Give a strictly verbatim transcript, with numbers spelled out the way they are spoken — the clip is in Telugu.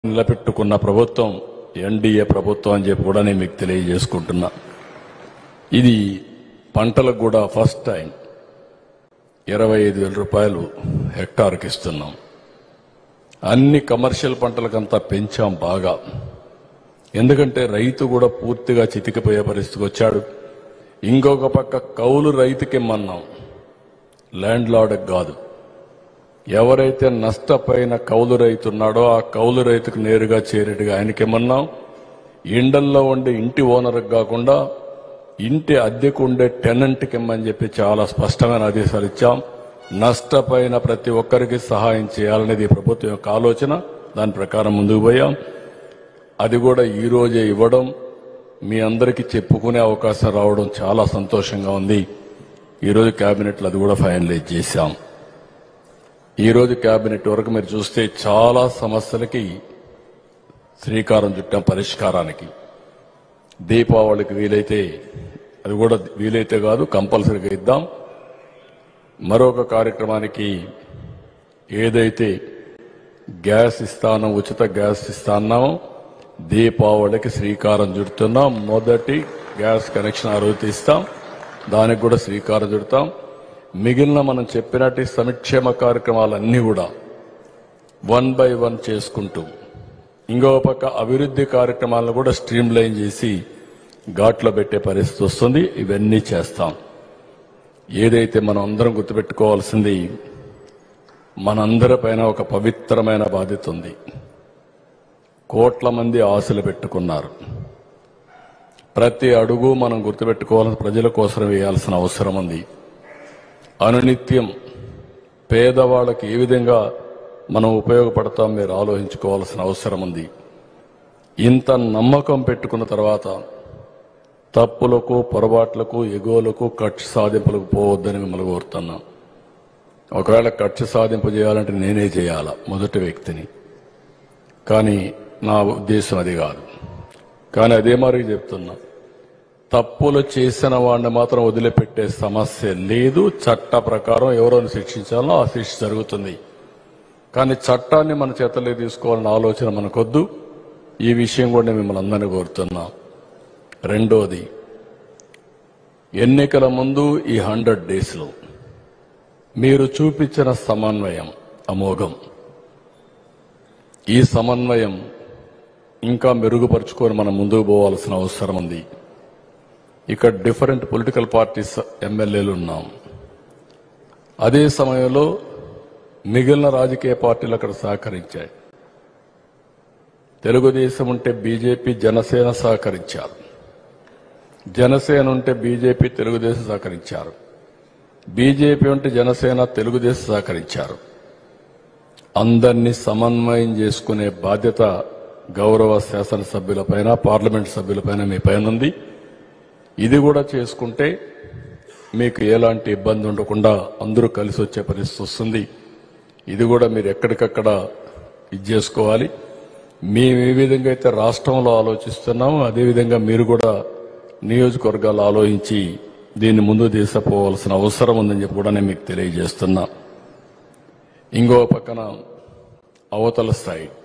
నిలబెట్టుకున్న ప్రభుత్వం ఎన్డీఏ ప్రభుత్వం అని చెప్పి కూడా నేను మీకు తెలియజేసుకుంటున్నా. ఇది పంటలకు కూడా ఫస్ట్ టైం ఇరవై ఐదు వేల రూపాయలు హెక్టార్కి ఇస్తున్నాం. అన్ని కమర్షియల్ పంటలకంతా పెంచాం బాగా. ఎందుకంటే రైతు కూడా పూర్తిగా చితికిపోయే పరిస్థితికి వచ్చాడు. ఇంకొక పక్క కౌలు రైతుకి ఇమ్మన్నాం, ల్యాండ్ లార్డ్కి కాదు. ఎవరైతే నష్టపోయిన కౌలు రైతు ఉన్నాడో ఆ కౌలు రైతుకు నేరుగా చేరేట్టుగా ఆయనకేమన్నాం. ఇండల్లో ఉండే ఇంటి ఓనర్కి కాకుండా ఇంటి అద్దెకు ఉండే టెనెంట్కి ఇమ్మని చెప్పి చాలా స్పష్టమైన ఆదేశాలు ఇచ్చాం. నష్టపోయిన ప్రతి ఒక్కరికి సహాయం చేయాలనేది ప్రభుత్వం యొక్క ఆలోచన. దాని ప్రకారం ముందుకు పోయాం. అది కూడా ఈ రోజే ఇవ్వడం, మీ అందరికీ చెప్పుకునే అవకాశం రావడం చాలా సంతోషంగా ఉంది. ఈరోజు కేబినెట్లో అది కూడా ఫైనలైజ్ చేశాం. ఈరోజు కేబినెట్ వరకు మీరు చూస్తే చాలా సమస్యలకి శ్రీకారం చుట్టాం పరిష్కారానికి. దీపావళికి వీలైతే అది కూడా వీలైతే కాదు కంపల్సరీగా ఇద్దాం. మరొక కార్యక్రమానికి ఏదైతే గ్యాస్ ఇస్తానో, ఉచిత గ్యాస్ ఇస్తానో దీపావళికి శ్రీకారం చుడుతున్నాం. మొదటి గ్యాస్ కనెక్షన్ ఆ రోజు ఇస్తాం, దానికి కూడా శ్రీకారం చుడతాం. మిగిలిన మనం చెప్పినట్టు సంక్షేమ కార్యక్రమాలన్నీ కూడా వన్ బై వన్ చేసుకుంటూ ఇంకో పక్క అభివృద్ధి కార్యక్రమాలను కూడా స్ట్రీమ్ లైన్ చేసి ఘాట్లో పెట్టే పరిస్థితి వస్తుంది. ఇవన్నీ చేస్తాం. ఏదైతే మనం అందరం గుర్తుపెట్టుకోవాల్సింది, మనందరిపైన ఒక పవిత్రమైన బాధ్యత ఉంది. కోట్ల మంది ఆశలు పెట్టుకున్నారు. ప్రతి అడుగు మనం గుర్తుపెట్టుకోవాల్సిన ప్రజల కోసం వేయాల్సిన అవసరం ఉంది. అనునిత్యం పేదవాళ్ళకి ఏ విధంగా మనం ఉపయోగపడతాం మీరు ఆలోచించుకోవాల్సిన అవసరం ఉంది. ఇంత నమ్మకం పెట్టుకున్న తర్వాత తప్పులకు, పొరపాట్లకు, ఎగోలకు, కక్ష సాధింపులకు పోవద్దని మిమ్మల్ని కోరుతున్నా. ఒకవేళ కక్ష సాధింపు చేయాలంటే నేనే చేయాలా మొదటి వ్యక్తిని, కానీ నా ఉద్దేశం అది కాదు. కానీ అదే మరి చెప్తున్నా, తప్పులు చేసిన వాడిని మాత్రం వదిలిపెట్టే సమస్య లేదు. చట్ట ప్రకారం ఎవరిని శిక్షించాలో ఆ శిక్ష జరుగుతుంది. కానీ చట్టాన్ని మన చేతల్లో తీసుకోవాలన్న ఆలోచన మనకొద్దు. ఈ విషయం కూడా మిమ్మల్ని అందరినీ కోరుతున్నా. రెండోది, ఎన్నికల ముందు ఈ హండ్రెడ్ డేస్లో మీరు చూపించిన సమన్వయం అమోఘం. ఈ సమన్వయం ఇంకా మెరుగుపరుచుకొని మనం ముందుకు పోవాల్సిన అవసరం ఉంది. ఇక్కడ డిఫరెంట్ పొలిటికల్ పార్టీస్ ఎమ్మెల్యేలు ఉన్నాం. అదే సమయంలో మిగిలిన రాజకీయ పార్టీలు అక్కడ సహకరించాయి. తెలుగుదేశం ఉంటే బీజేపీ, జనసేన సహకరించారు. జనసేన ఉంటే బీజేపీ, తెలుగుదేశం సహకరించారు. బీజేపీ ఉంటే జనసేన, తెలుగుదేశం సహకరించారు. అందరినీ సమన్వయం చేసుకునే బాధ్యత గౌరవ శాసనసభ్యులపైన, పార్లమెంట్ సభ్యులపైన మీ పైన ఉంది. ఇది కూడా చేసుకుంటే మీకు ఎలాంటి ఇబ్బంది ఉండకుండా అందరూ కలిసి వచ్చే పరిస్థితి వస్తుంది. ఇది కూడా మీరు ఎక్కడికక్కడ ఇది చేసుకోవాలి. మేము ఏ విధంగా అయితే రాష్ట్రంలో ఆలోచిస్తున్నామో అదేవిధంగా మీరు కూడా నియోజకవర్గాలు ఆలోచించి దీన్ని ముందు తీసుకుపోవాల్సిన అవసరం ఉందని చెప్పి కూడా నేను మీకు తెలియజేస్తున్నా. ఇంకో పక్కన అవతల స్థాయి